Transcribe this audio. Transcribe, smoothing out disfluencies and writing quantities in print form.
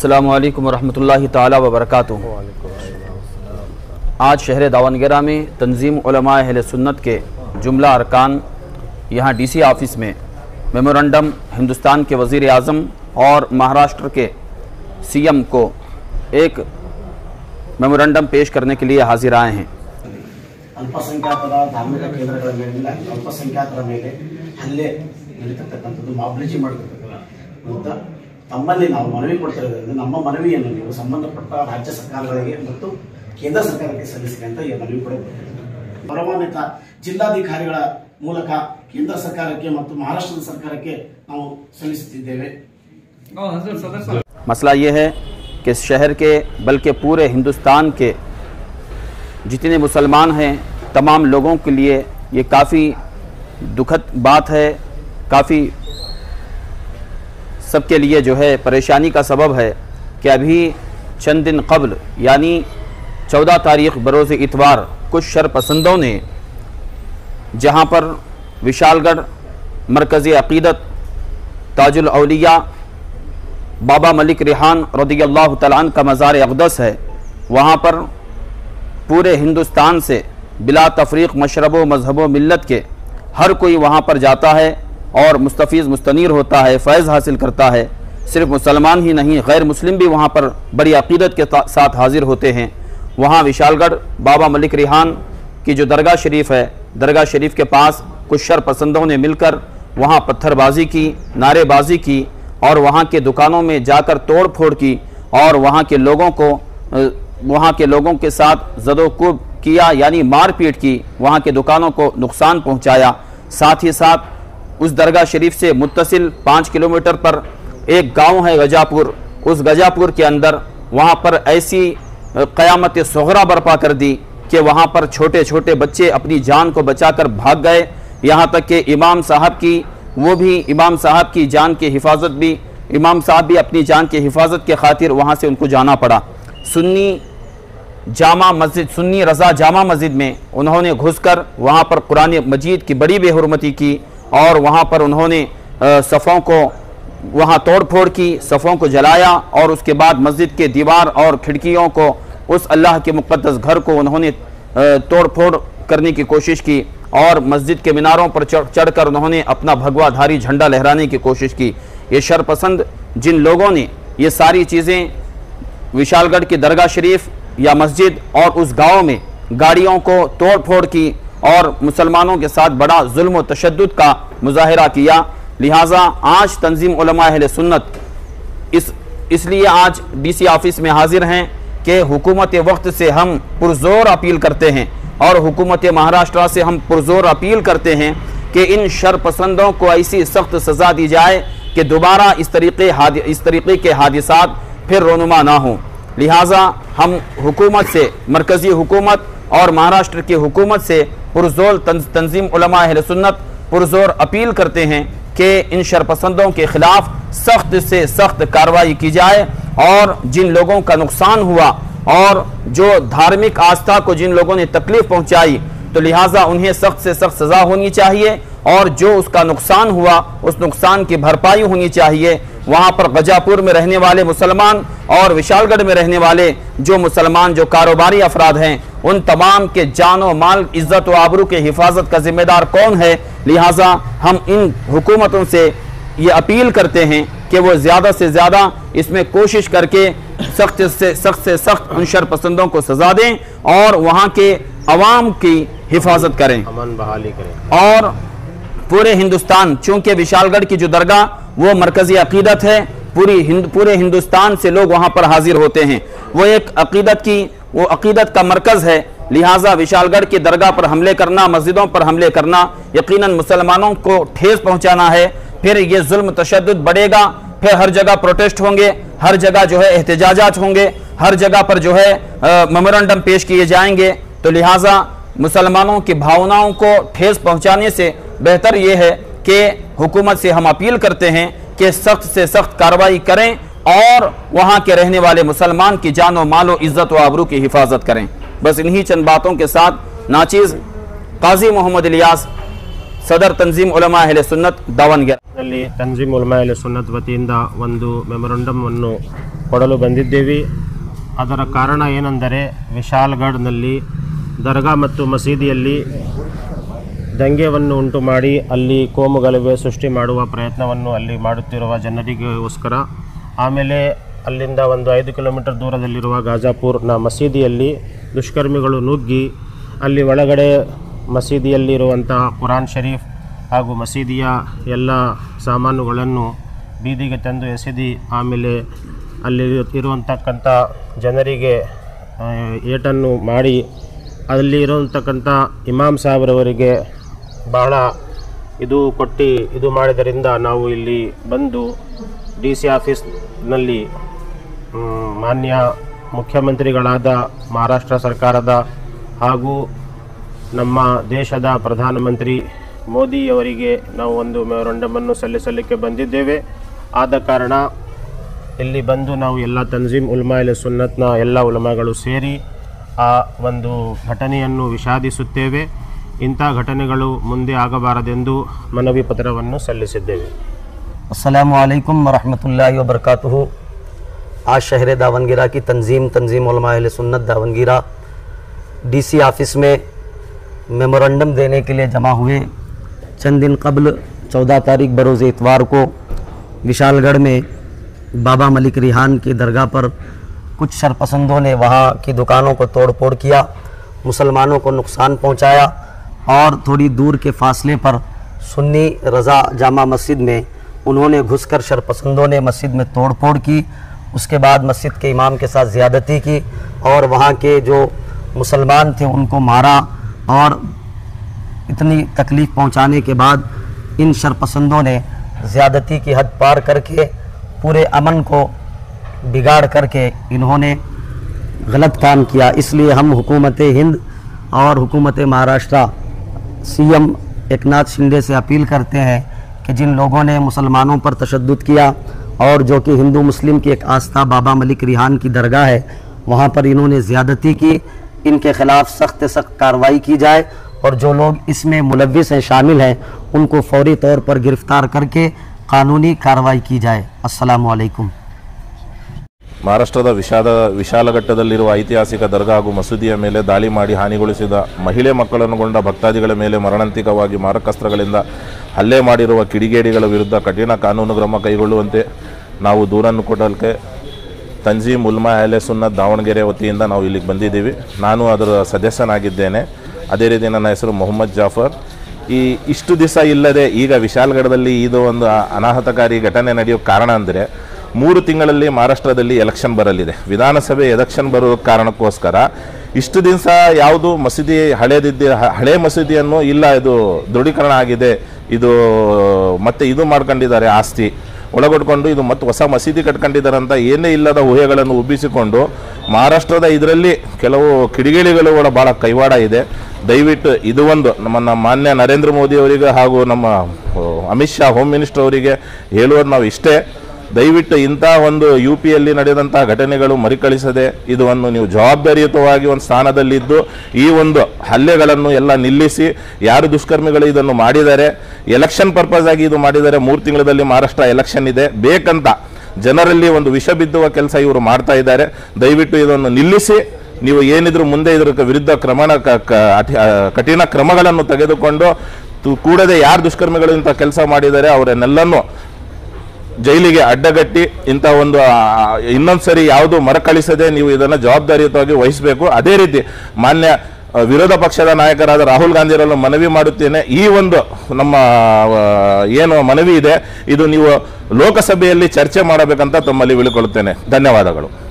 अस्सलामु अलैकुम वरहमतुल्लाहि ताला वबरकातुहू। आज शहर दावनगेरा में तंजीम उलमा अहले सुन्नत के जुमला अरकान यहाँ डीसी ऑफिस में मेमोरेंडम हिंदुस्तान के वज़ीर आज़म और महाराष्ट्र के सीएम को एक मेमोरेंडम पेश करने के लिए हाजिर आए हैं। ಅಲ್ಪಸಂಖ್ಯಾತರ ಧಾರ್ಮಿಕ ಕೇಂದ್ರಗಳ ಮೇಲೆ ಅಲ್ಪಸಂಖ್ಯಾತರ ಮೇಲೆ ಹಲ್ಲೆ ನಡೀತಕ್ಕಂಥದ್ದು ಮಾಬ್ಲಿಜಿ ಮಾಡತಕ್ಕಂಥ ತಮ್ಮಲ್ಲಿ ನಾವು ಮನವಿ ಕೊಡ್ತಾ ಇರೋದ್ರಿಂದ ನಮ್ಮ ಮನವಿಯನ್ನು ನೀವು ಸಂಬಂಧಪಟ್ಟ ರಾಜ್ಯ ಸರ್ಕಾರಗಳಿಗೆ ಮತ್ತು ಕೇಂದ್ರ ಸರ್ಕಾರಕ್ಕೆ ಸಲ್ಲಿಸಿದೆ ಅಂತ ಈ ಮನವಿ ಕೂಡ ಗೌರವಾನ್ವಿತ ಜಿಲ್ಲಾಧಿಕಾರಿಗಳ ಮೂಲಕ ಕೇಂದ್ರ ಸರ್ಕಾರಕ್ಕೆ ಮತ್ತು ಮಹಾರಾಷ್ಟ್ರದ ಸರ್ಕಾರಕ್ಕೆ ನಾವು ಸಲ್ಲಿಸುತ್ತಿದ್ದೇವೆ। मसला ये है कि शहर के बल्कि पूरे हिंदुस्तान के जितने मुसलमान हैं तमाम लोगों के लिए ये काफ़ी दुखद बात है, काफ़ी सबके लिए जो है परेशानी का सबब है कि अभी चंद दिन कबल यानी 14 तारीख बरोज़ इतवार कुछ शरपसंदों ने जहाँ पर विशालगढ़ मरकज़ी अक़ीदत ताजुल औलिया बाबा मलिक रिहान रज़ियल्लाहु तआला अन्हु का मज़ार अक़दस है, वहाँ पर पूरे हिंदुस्तान से बिला तफरीक़ मशरब मज़हब मिल्लत के हर कोई वहाँ पर जाता है और मुस्तफ़ीज़ मुस्तनीर होता है, फ़ैज़ हासिल करता है। सिर्फ मुसलमान ही नहीं गैर मुस्लिम भी वहाँ पर बड़ी अक़ीदत के साथ हाजिर होते हैं। वहाँ विशालगढ़ बाबा मलिक रिहान की जो दरगाह शरीफ है, दरगाह शरीफ के पास कुछ शरपसंदों ने मिलकर वहाँ पत्थरबाजी की, नारेबाजी की और वहाँ के दुकानों में जाकर तोड़ फोड़ की और वहाँ के लोगों के साथ ज़दोकुब किया यानी मारपीट की, वहाँ के दुकानों को नुकसान पहुँचाया। साथ ही साथ उस दरगाह शरीफ से मुत्तसिल 5 किलोमीटर पर एक गांव है गजापुर, उस गजापुर के अंदर वहाँ पर ऐसी क़यामत सुग़रा बर्पा कर दी कि वहाँ पर छोटे छोटे बच्चे अपनी जान को बचाकर भाग गए। यहाँ तक कि इमाम साहब की जान की हिफाजत भी इमाम साहब भी अपनी जान की हिफाजत के खातिर वहाँ से उनको जाना पड़ा। सुन्नी रज़ा जामा मस्जिद में उन्होंने घुसकर वहाँ पर कुरान मजीद की बड़ी बेहुरमती की और वहाँ पर उन्होंने सफ़ों को वहाँ तोड़ फोड़ की, सफ़ों को जलाया और उसके बाद मस्जिद के दीवार और खिड़कियों को, उस अल्लाह के मुक़द्दस घर को उन्होंने तोड़ फोड़ करने की कोशिश की और मस्जिद के मीनारों पर चढ़कर उन्होंने अपना भगवाधारी झंडा लहराने की कोशिश की। ये शरपसंद जिन लोगों ने ये सारी चीज़ें विशालगढ़ की दरगाह शरीफ या मस्जिद और उस गांव में गाड़ियों को तोड़ फोड़ की और मुसलमानों के साथ बड़ा जुल्म व तशद्दुद का मुजाहिरा किया, लिहाजा आज तंजीम उलमा अहले सुन्नत इसलिए आज डीसी ऑफिस में हाजिर हैं कि हुकूमत वक्त से हम पुरजोर अपील करते हैं और हुकूमत महाराष्ट्र से हम पुरजोर अपील करते हैं कि इन शरपसंदों को ऐसी सख्त सज़ा दी जाए कि दोबारा इस तरीक़े के हादिसात फिर रोनुमा ना हों। लिहाजा हम हुकूमत से, मरकज़ी हुकूमत और महाराष्ट्र की हुकूमत से पुरजोर तंजीम उलमा अहले सुन्नत पुरजोर अपील करते हैं कि इन शरपसंदों के ख़िलाफ़ सख्त से सख्त कार्रवाई की जाए और जिन लोगों का नुकसान हुआ और जो धार्मिक आस्था को जिन लोगों ने तकलीफ़ पहुँचाई तो लिहाजा उन्हें सख्त से सख्त सज़ा होनी चाहिए और जो उसका नुकसान हुआ उस नुकसान की भरपाई होनी चाहिए। वहाँ पर गजापुर में रहने वाले मुसलमान और विशालगढ़ में रहने वाले जो मुसलमान जो कारोबारी अफराद हैं उन तमाम के जान व माल, इज़्ज़त व आबरू के हिफाजत का जिम्मेदार कौन है। लिहाजा हम इन हुकूमतों से ये अपील करते हैं कि वो ज़्यादा से ज़्यादा इसमें कोशिश करके सख्त से सख्त उन शरपसंदों को सज़ा दें और वहाँ के अवाम की हिफाजत करें, अमन बहाली करें। और पूरे हिंदुस्तान, चूँकि विशालगढ़ की जो दरगाह वो मरकज़ी अक़ीदत है, पूरे हिंदुस्तान से लोग वहाँ पर हाजिर होते हैं, वो एक अक़ीदत का मरकज़ है। लिहाजा विशालगढ़ की दरगाह पर हमले करना, मस्जिदों पर हमले करना यकीनन मुसलमानों को ठेस पहुँचाना है। फिर ये जुल्म तशद्दुद बढ़ेगा, फिर हर जगह प्रोटेस्ट होंगे, हर जगह जो है एहतजाजात होंगे, हर जगह पर जो है मेमोरेंडम पेश किए जाएंगे। तो लिहाजा मुसलमानों की भावनाओं को ठेस पहुँचाने से बेहतर ये है कि हुकूमत से हम अपील करते हैं कि सख्त से सख्त कार्रवाई करें और वहाँ के रहने वाले मुसलमान की जान व माल व इज़्ज़त व आबरू की हिफाजत करें। बस इन्हीं चंद बातों के साथ नाचीज़ काजी मोहम्मद इलियास, सदर तंजीम उलमा अहले सुन्नत दावनगेरा तंजीम उलमा अहले सुन्नत वतीಯಿಂದ ಒಂದು ಮೆಮೊರಂಡಮ್ ಅನ್ನು ಕೊಡಲು ಬಂದಿದ್ದೇವೆ. ಅದರ ಕಾರಣ ಏನೆಂದರೆ ವಿಶಾಲ್ಗಢ್ನಲ್ಲಿ ದರ್ಗಾ ಮತ್ತು ಮಸೀದಿಯಲ್ಲಿ ದಂಗೆಯನ್ನು ಉಂಟು ಮಾಡಿ ಅಲ್ಲಿ ಕೋಮುಗಲಭೆ ಸೃಷ್ಟಿ ಮಾಡುವ ಪ್ರಯತ್ನವನ್ನು ಅಲ್ಲಿ ಮಾಡುತ್ತಿರುವ ಜನರಿಗೋಸ್ಕರ. ಆಮೇಲೆ ಅಲ್ಲಿಂದ ಒಂದು 5 ಕಿಲೋಮೀಟರ್ ದೂರದಲ್ಲಿರುವ ಗಾಜಾಪುರ್ನ ಮಸೀದಿಯಲ್ಲಿ ದುಷ್ಕರ್ಮಿಗಳು ನುಗ್ಗಿ ಅಲ್ಲಿ ಒಳಗಡೆ ಮಸೀದಿಯಲ್ಲಿರುವಂತಹ ಕುರಾನ್ ಶರೀಫ್ ಹಾಗೂ ಮಸೀದಿಯ ಎಲ್ಲ ಸಾಮಾನುಗಳನ್ನು ಬೀದಿಗೆ ತಂದು ಎಸೆದು ಆಮೇಲೆ ಅಲ್ಲಿ ಇರುವಂತಕ್ಕಂಥ ಜನರಿಗೆ ಏಟನ್ನು ಮಾಡಿ ಅಲ್ಲಿ ಇರುವಂತಕ್ಕಂಥ ಇಮಾಮ್ ಸಾಹೇಬ್ರವರಿಗೆ ಬಹಳ ಇದು ಮಾಡಿದ್ದರಿಂದ ನಾವು ಇಲ್ಲಿ ಬಂದು DC ಆಫೀಸ್ನಲ್ಲಿ ಮಾನ್ಯ ಮುಖ್ಯಮಂತ್ರಿಗಳಾದ ಮಹಾರಾಷ್ಟ್ರ ಸರ್ಕಾರದ ಹಾಗೂ ನಮ್ಮ ದೇಶದ ಪ್ರಧಾನಮಂತ್ರಿ ಮೋದಿಯವರಿಗೆ ನಾವು ಒಂದು ಮೆಮೊರಂಡಮನ್ನು ಸಲ್ಲಿಸಲಿಕ್ಕೆ ಬಂದಿದ್ದೇವೆ. ಆದ ಕಾರಣ ಇಲ್ಲಿ ಬಂದು ನಾವು ಎಲ್ಲ ತಂಜೀಮ್ ಉಲ್ಮಾ ಅಹ್ಲೆ ಸುನ್ನತ್ನ ಎಲ್ಲ ಉಲಮಾಗಳು ಸೇರಿ ಆ ಒಂದು ಘಟನೆಯನ್ನು ವಿಷಾದಿಸುತ್ತೇವೆ. ಇಂಥ ಘಟನೆಗಳು ಮುಂದೆ ಆಗಬಾರದೆಂದು ಮನವಿ ಪತ್ರವನ್ನು ಸಲ್ಲಿಸಿದ್ದೇವೆ. अस्सलामु अलैकुम वरहमतुल्लाहि वबरकातुहू। आज शहर दावनगिरा की तंजीम उलमा अहले सुन्नत दावनगिरा DC ऑफिस में मेमोरेंडम देने के लिए जमा हुए। चंद दिन कबल 14 तारीख बरोज़ इतवार को विशालगढ़ में बाबा मलिक रिहान की दरगाह पर कुछ शरपसंदों ने वहाँ की दुकानों को तोड़ फोड़ किया, मुसलमानों को नुकसान पहुँचाया और थोड़ी दूर के फासले पर सुन्नी रज़ा जामा मस्जिद में उन्होंने घुसकर शरपसंदों ने मस्जिद में तोड़ फोड़ की। उसके बाद मस्जिद के इमाम के साथ ज़्यादती की और वहाँ के जो मुसलमान थे उनको मारा और इतनी तकलीफ़ पहुँचाने के बाद इन शरपसंदों ने ज़्यादती की हद पार करके पूरे अमन को बिगाड़ करके इन्होंने गलत काम किया। इसलिए हम हुकूमत हिंद और हुकूमत महाराष्ट्र CM एकनाथ शिंदे से अपील करते हैं कि जिन लोगों ने मुसलमानों पर तशद्दुद किया और जो कि हिंदू मुस्लिम की एक आस्था बाबा मलिक रिहान की दरगाह है वहाँ पर इन्होंने ज़्यादती की, इनके ख़िलाफ़ सख्त से सख्त कार्रवाई की जाए और जो लोग इसमें मुलव्विस हैं शामिल हैं उनको फौरी तौर पर गिरफ़्तार करके कानूनी कार्रवाई की जाए। अस्सलामु अलैकुम। ಮಹಾರಾಷ್ಟ್ರದ ವಿಶಾಲಘಟ್ಟದಲ್ಲಿರುವ ಐತಿಹಾಸಿಕ ದರ್ಗಾ ಹಾಗೂ ಮಸೂದಿಯ ಮೇಲೆ ದಾಳಿ ಮಾಡಿ ಹಾನಿಗೊಳಿಸಿದ ಮಹಿಳೆ ಮಕ್ಕಳನ್ನುಗೊಂಡ ಭಕ್ತಾದಿಗಳ ಮೇಲೆ ಮರಣಾಂತಿಕವಾಗಿ ಮಾರಕಾಸ್ತ್ರಗಳಿಂದ ಹಲ್ಲೆ ಮಾಡಿರುವ ಕಿಡಿಗೇಡಿಗಳ ವಿರುದ್ಧ ಕಠಿಣ ಕಾನೂನು ಕ್ರಮ ಕೈಗೊಳ್ಳುವಂತೆ ನಾವು ದೂರನ್ನು ಕೊಡಲಿಕ್ಕೆ ತಂಜೀಮ್ ಉಲ್ಮಾ ಅಹ್ಲೆ ಸುನ್ನತ್ ದಾವಣಗೆರೆ ವತಿಯಿಂದ ನಾವು ಇಲ್ಲಿಗೆ ಬಂದಿದ್ದೀವಿ. ನಾನು ಅದರ ಸದಸ್ಯನಾಗಿದ್ದೇನೆ. ಅದೇ ರೀತಿ ನನ್ನ ಹೆಸರು ಮೊಹಮ್ಮದ್ ಜಾಫರ್. ಇಷ್ಟು ದಿವಸ ಇಲ್ಲದೆ ಈಗ ವಿಶಾಲಗಢದಲ್ಲಿ ಇದು ಒಂದು ಅನಾಹುತಕಾರಿ ಘಟನೆ ನಡೆಯೋಕ್ಕೆ ಕಾರಣ ಅಂದರೆ 3 ತಿಂಗಳಲ್ಲಿ ಮಹಾರಾಷ್ಟ್ರದಲ್ಲಿ ಎಲೆಕ್ಷನ್ ಬರಲಿದೆ. ವಿಧಾನಸಭೆ ಎಲೆಕ್ಷನ್ ಬರೋ ಕಾರಣಕ್ಕೋಸ್ಕರ ಇಷ್ಟು ದಿವಸ ಯಾವುದು ಮಸೀದಿ ಹಳೆ ಮಸೀದಿಯನ್ನು ಇಲ್ಲ ಇದು ದೃಢೀಕರಣ ಆಗಿದೆ, ಇದು ಮತ್ತೆ ಇದು ಮಾಡ್ಕೊಂಡಿದ್ದಾರೆ, ಆಸ್ತಿ ಒಳಗೊಡ್ಕೊಂಡು ಇದು ಮತ್ತು ಹೊಸ ಮಸೀದಿ ಕಟ್ಕೊಂಡಿದ್ದಾರೆ ಅಂತ ಏನೇ ಇಲ್ಲದ ಊಹೆಗಳನ್ನು ಉಬ್ಬಿಸಿಕೊಂಡು ಮಹಾರಾಷ್ಟ್ರದ ಇದರಲ್ಲಿ ಕೆಲವು ಕಿಡಿಗೇಡಿಗಳು ಭಾಳ ಕೈವಾಡ ಇದೆ. ದಯವಿಟ್ಟು ಇದು ಒಂದು ನಮ್ಮ ಮಾನ್ಯ ನರೇಂದ್ರ ಮೋದಿ ಅವರಿಗೆ ಹಾಗೂ ನಮ್ಮ ಅಮಿತ್ ಶಾ ಹೋಮ್ ಮಿನಿಸ್ಟರ್ ಅವರಿಗೆ ಹೇಳುವುದು ನಾವು ಇಷ್ಟೇ, ದಯವಿಟ್ಟು ಇಂಥ ಒಂದು UPಯಲ್ಲಿ ನಡೆದಂಥ ಘಟನೆಗಳು ಮರುಕಳಿಸದೆ ಇದನ್ನು ನೀವು ಜವಾಬ್ದಾರಿಯುತವಾಗಿ ಒಂದು ಸ್ಥಾನದಲ್ಲಿದ್ದು ಈ ಒಂದು ಹಲ್ಲೆಗಳನ್ನು ಎಲ್ಲ ನಿಲ್ಲಿಸಿ, ಯಾರು ದುಷ್ಕರ್ಮಿಗಳು ಇದನ್ನು ಮಾಡಿದ್ದಾರೆ ಎಲೆಕ್ಷನ್ ಪರ್ಪಸ್ ಆಗಿ ಇದು ಮಾಡಿದ್ದಾರೆ. 3 ತಿಂಗಳಲ್ಲಿ ಮಹಾರಾಷ್ಟ್ರ ಎಲೆಕ್ಷನ್ ಇದೆ, ಬೇಕಂತ ಜನರಲ್ಲಿ ಒಂದು ವಿಷ ಬಿದ್ದುವ ಕೆಲಸ ಇವರು ಮಾಡ್ತಾ ಇದ್ದಾರೆ. ದಯವಿಟ್ಟು ಇದನ್ನು ನಿಲ್ಲಿಸಿ ನೀವು ಏನಿದ್ರು ಮುಂದೆ ಇದರ ವಿರುದ್ಧ ಕಠಿಣ ಕ್ರಮಗಳನ್ನು ತೆಗೆದುಕೊಂಡು ಕೂಡದೆ ಯಾರು ದುಷ್ಕರ್ಮಿಗಳು ಇಂಥ ಕೆಲಸ ಮಾಡಿದ್ದಾರೆ ಅವರನ್ನೆಲ್ಲನೂ ಜೈಲಿಗೆ ಅಡ್ಡಗಟ್ಟಿ ಇಂಥ ಒಂದು ಇನ್ನೊಂದು ಸರಿ ಯಾವುದು ಮರುಕಳಿಸದೆ ನೀವು ಇದನ್ನು ಜವಾಬ್ದಾರಿಯುತವಾಗಿ ವಹಿಸಬೇಕು. ಅದೇ ರೀತಿ ಮಾನ್ಯ ವಿರೋಧ ಪಕ್ಷದ ನಾಯಕರಾದ ರಾಹುಲ್ ಗಾಂಧಿಯವರನ್ನು ಮನವಿ ಮಾಡುತ್ತೇನೆ, ಈ ಒಂದು ನಮ್ಮ ಏನು ಮನವಿ ಇದೆ ಇದು ನೀವು ಲೋಕಸಭೆಯಲ್ಲಿ ಚರ್ಚೆ ಮಾಡಬೇಕಂತ ತಮ್ಮಲ್ಲಿ ವಿಳಿಕೊಳ್ಳುತ್ತೇನೆ. ಧನ್ಯವಾದಗಳು.